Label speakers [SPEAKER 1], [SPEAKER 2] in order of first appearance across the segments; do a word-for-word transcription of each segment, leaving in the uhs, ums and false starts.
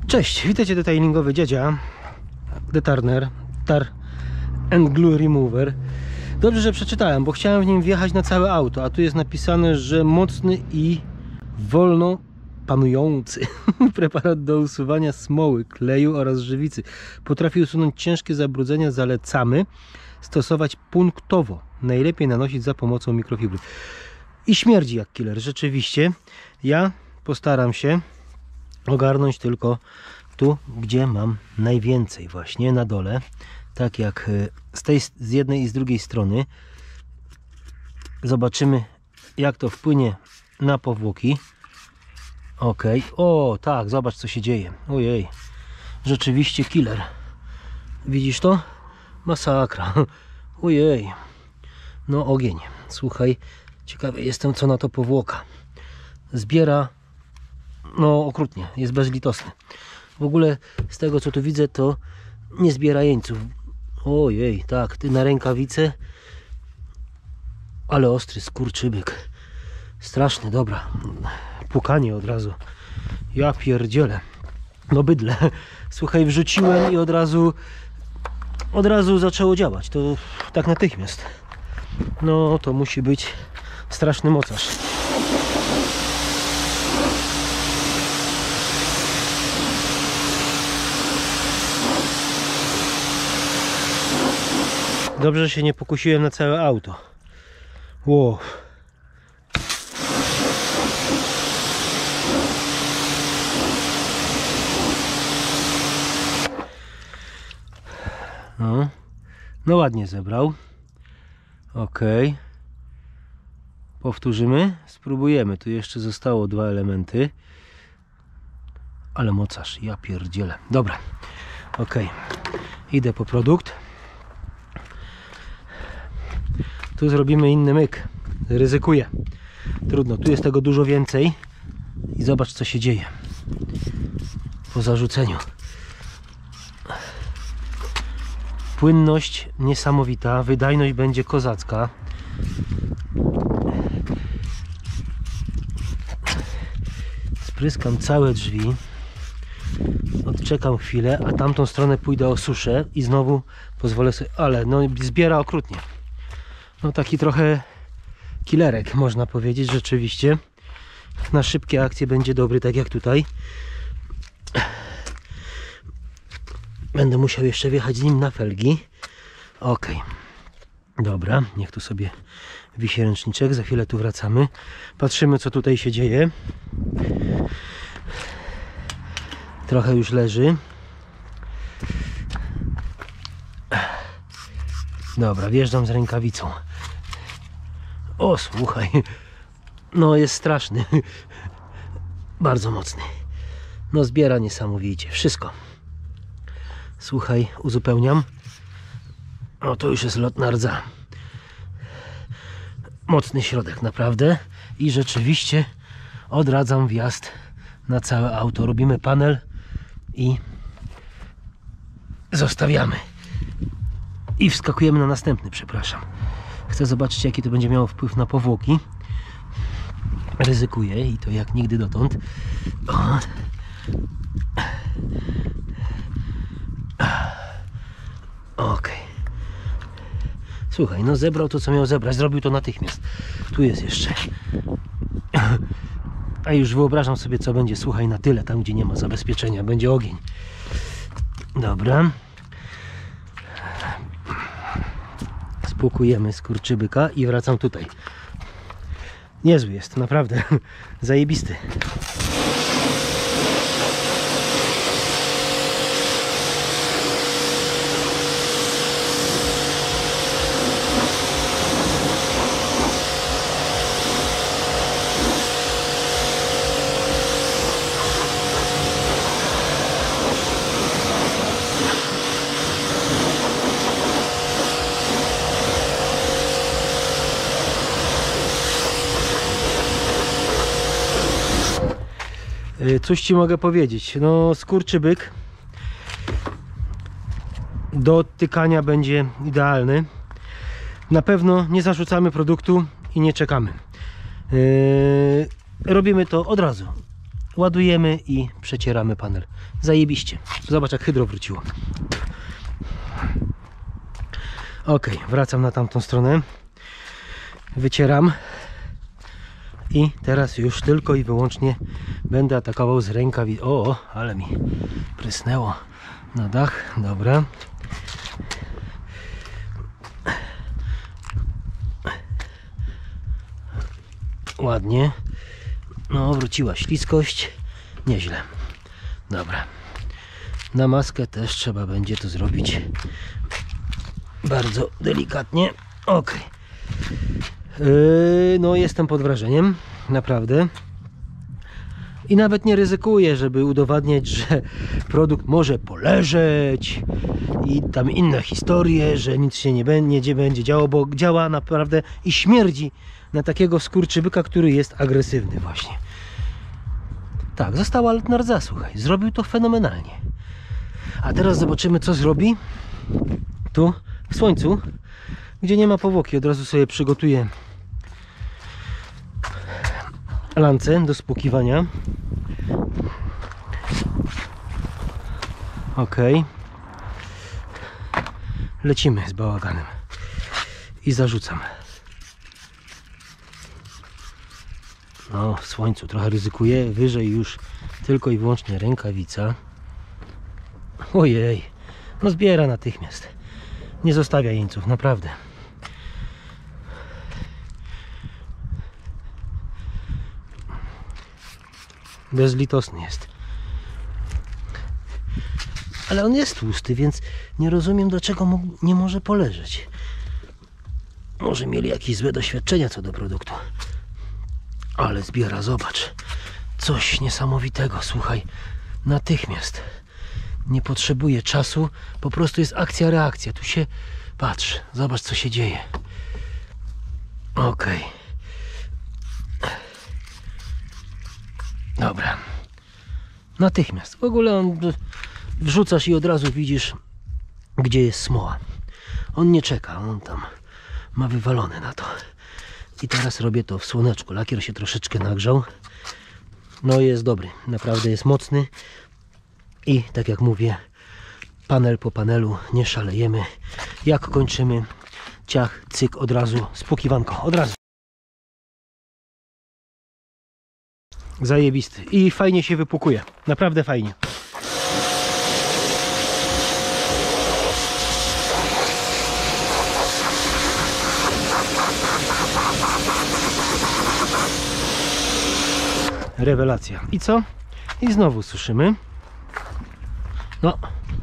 [SPEAKER 1] Cześć, witajcie, detailingowy dziadzia The Turner Tar and Glue Remover. Dobrze, że przeczytałem, bo chciałem w nim wjechać na całe auto, a tu jest napisane, że mocny i wolno panujący preparat do usuwania smoły, kleju oraz żywicy. Potrafi usunąć ciężkie zabrudzenia. Zalecamy stosować punktowo. Najlepiej nanosić za pomocą mikrofibry. I śmierdzi jak killer, rzeczywiście. Ja postaram się ogarnąć tylko tu, gdzie mam najwięcej, właśnie na dole, tak jak z tej, z jednej i z drugiej strony. Zobaczymy, jak to wpłynie na powłoki. Ok, o tak, zobacz, co się dzieje. Ojej, rzeczywiście killer. Widzisz to? Masakra. Ojej, no ogień. Słuchaj, ciekawy jestem, co na to powłoka. Zbiera, no okrutnie, jest bezlitosny. W ogóle z tego, co tu widzę, to nie zbiera jeńców. Ojej, tak, ty na rękawice, ale ostry skurczybyk. Straszny, dobra. Pukanie od razu. Ja pierdzielę. No bydle. Słuchaj, wrzuciłem i od razu od razu zaczęło działać. To tak natychmiast. No to musi być straszny mocarz. Dobrze, że się nie pokusiłem na całe auto. Wow. No, no ładnie zebrał. Ok. Powtórzymy. Spróbujemy. Tu jeszcze zostało dwa elementy. Ale mocarz, ja pierdzielę. Dobra. Ok. Idę po produkt. Tu zrobimy inny myk. Ryzykuję. Trudno. Tu jest tego dużo więcej. I zobacz, co się dzieje po zarzuceniu. Płynność niesamowita. Wydajność będzie kozacka. Spryskam całe drzwi. Odczekam chwilę, a tamtą stronę pójdę osuszę i znowu pozwolę sobie... Ale no zbiera okrutnie. No taki trochę killerek, można powiedzieć, rzeczywiście. Na szybkie akcje będzie dobry, tak jak tutaj. Będę musiał jeszcze wjechać z nim na felgi. Ok. Dobra, niech tu sobie wisi ręczniczek. Za chwilę tu wracamy. Patrzymy, co tutaj się dzieje. Trochę już leży. Dobra, wjeżdżam z rękawicą. O, słuchaj. No, jest straszny. Bardzo mocny. No, zbiera niesamowicie. Wszystko. Słuchaj, uzupełniam. O, to już jest lotna rdza. Mocny środek, naprawdę. I rzeczywiście odradzam wjazd na całe auto. Robimy panel i zostawiamy. I wskakujemy na następny, przepraszam. Chcę zobaczyć, jaki to będzie miało wpływ na powłoki. Ryzykuję i to jak nigdy dotąd. O. Ok. Słuchaj, no zebrał to, co miał zebrać. Zrobił to natychmiast. Tu jest jeszcze. A już wyobrażam sobie, co będzie, słuchaj, na tyle, tam gdzie nie ma zabezpieczenia. Będzie ogień. Dobra. Spłukujemy skurczybyka i wracam tutaj. Niezły jest, naprawdę. Zajebisty. Coś ci mogę powiedzieć. No, skurczybyk do odtykania będzie idealny. Na pewno nie zarzucamy produktu i nie czekamy. Yy, robimy to od razu. ładujemy i przecieramy panel. Zajebiście. Zobacz, jak hydro wróciło. Ok, wracam na tamtą stronę. Wycieram. I teraz już tylko i wyłącznie będę atakował z rękawic. O, ale mi prysnęło na dach. Dobra. Ładnie. No, wróciła śliskość. Nieźle. Dobra. Na maskę też trzeba będzie to zrobić bardzo delikatnie. Ok. Yy, no, jestem pod wrażeniem. Naprawdę. I nawet nie ryzykuję, żeby udowadniać, że produkt może poleżeć i tam inne historie, że nic się nie będzie, nie będzie działo, bo działa naprawdę i śmierdzi na takiego skurczybyka, który jest agresywny właśnie. Tak, została Altnar za, słuchaj, zrobił to fenomenalnie. A teraz zobaczymy, co zrobi tu w słońcu, gdzie nie ma powłoki. Od razu sobie przygotuję lancę do spłukiwania. Ok. Lecimy z bałaganem i zarzucam. No, w słońcu trochę ryzykuję, wyżej już tylko i wyłącznie rękawica. Ojej, no zbiera natychmiast. Nie zostawia jeńców, naprawdę. Bezlitosny jest. Ale on jest tłusty, więc nie rozumiem, dlaczego mógł, nie może poleżeć. Może mieli jakieś złe doświadczenia co do produktu. Ale zbiera, zobacz. Coś niesamowitego, słuchaj. Natychmiast. Nie potrzebuje czasu, po prostu jest akcja, reakcja. Tu się, patrz, zobacz, co się dzieje. Ok. Dobra. Natychmiast. W ogóle on wrzucasz i od razu widzisz, gdzie jest smoła. On nie czeka, on tam ma wywalone na to. I teraz robię to w słoneczku. Lakier się troszeczkę nagrzał. No jest dobry, naprawdę jest mocny. I tak jak mówię, panel po panelu, nie szalejemy. Jak kończymy, ciach, cyk, od razu, spłukiwanko, od razu. Zajebisty. I fajnie się wypłukuje. Naprawdę fajnie. Rewelacja. I co? I znowu suszymy. No.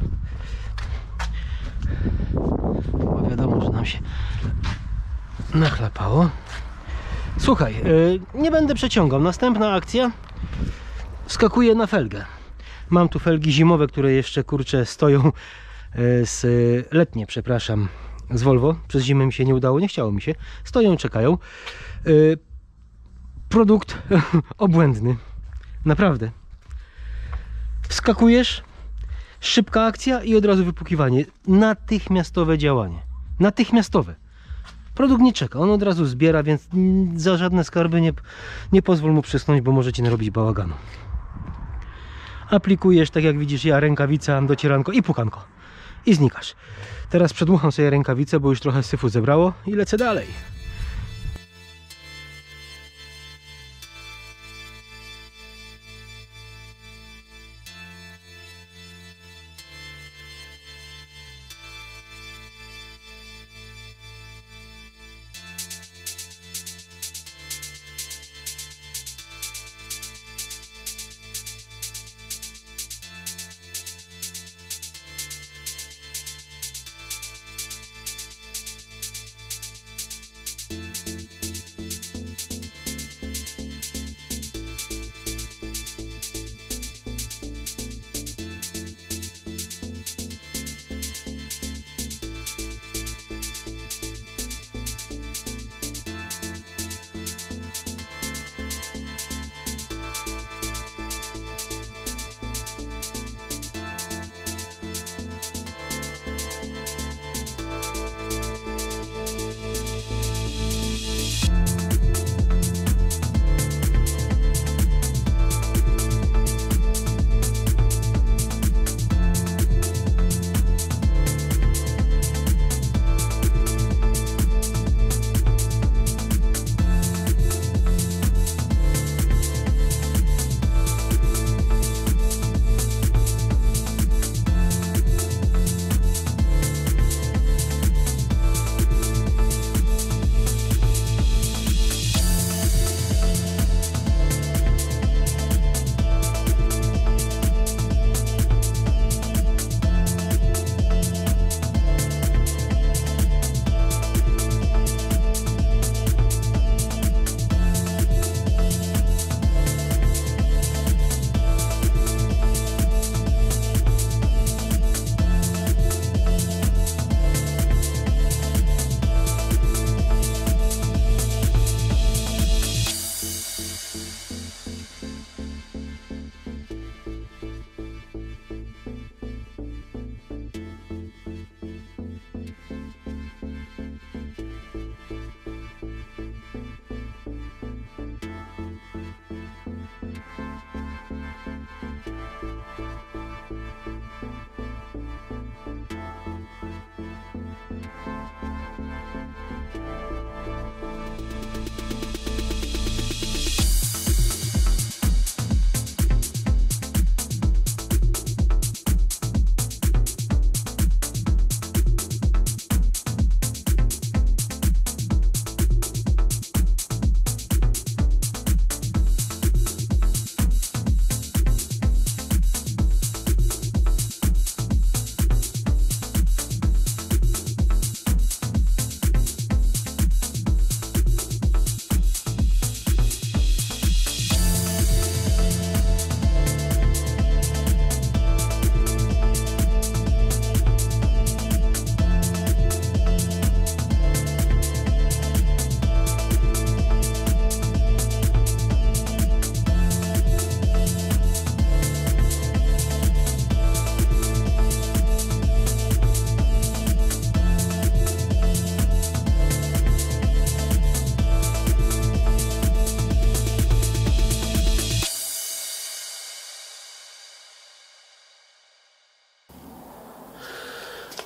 [SPEAKER 1] Bo wiadomo, że nam się nachlapało. Słuchaj, yy, nie będę przeciągał. Następna akcja. Wskakuję na felgę. Mam tu felgi zimowe, które jeszcze, kurczę, stoją yy, z letnie, przepraszam, z Volvo. Przez zimę mi się nie udało, nie chciało mi się. Stoją, czekają. Yy, produkt obłędny. Naprawdę. Wskakujesz, szybka akcja i od razu wypłukiwanie. Natychmiastowe działanie. Natychmiastowe. Produkt nie czeka, on od razu zbiera, więc za żadne skarby nie, nie pozwól mu przysnąć, bo możecie narobić bałaganu. Aplikujesz, tak jak widzisz, ja rękawica, docieranko i pukanko. I znikasz. Teraz przedmucham sobie rękawicę, bo już trochę syfu zebrało i lecę dalej.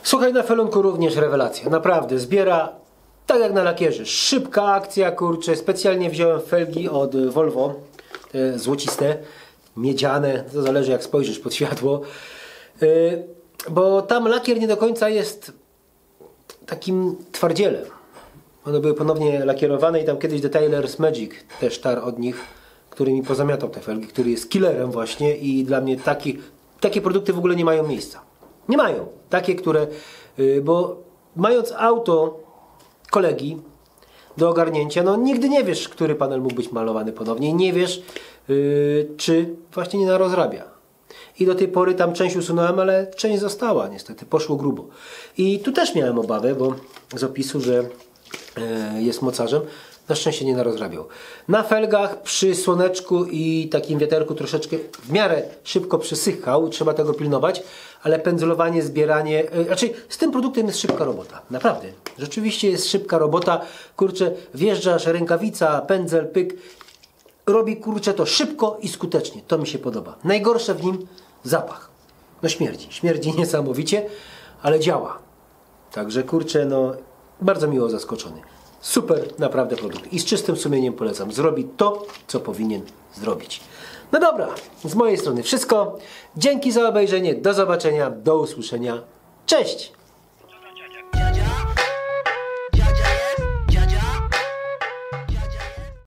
[SPEAKER 1] Słuchaj, na felunku również rewelacja. Naprawdę, zbiera tak jak na lakierze. Szybka akcja, kurczę. Specjalnie wziąłem felgi od Volvo. Te złociste, miedziane. To zależy jak spojrzysz pod światło. Yy, bo tam lakier nie do końca jest takim twardzielem. One były ponownie lakierowane i tam kiedyś Detailers Magic też tar od nich, który mi pozamiatał te felgi, który jest killerem właśnie i dla mnie taki, takie produkty w ogóle nie mają miejsca. Nie mają. Takie, które... Yy, bo mając auto kolegi do ogarnięcia, no nigdy nie wiesz, który panel mógł być malowany ponownie i nie wiesz, yy, czy właśnie nie narozrabia. I do tej pory tam część usunąłem, ale część została niestety, poszło grubo. I tu też miałem obawę, bo z opisu, że yy, jest mocarzem, na szczęście nie narozrabiał. Na felgach przy słoneczku i takim wiaterku troszeczkę w miarę szybko przysychał, trzeba tego pilnować, ale pędzlowanie, zbieranie, yy, raczej z tym produktem jest szybka robota, naprawdę. Rzeczywiście jest szybka robota, kurczę, wjeżdżasz, rękawica, pędzel, pyk, robi kurczę to szybko i skutecznie, to mi się podoba. Najgorsze w nim zapach, no śmierdzi, śmierdzi niesamowicie, ale działa. Także kurczę, no bardzo miło zaskoczony. Super naprawdę produkt i z czystym sumieniem polecam. Zrobi to, co powinien zrobić. No dobra, z mojej strony wszystko. Dzięki za obejrzenie, do zobaczenia, do usłyszenia. Cześć!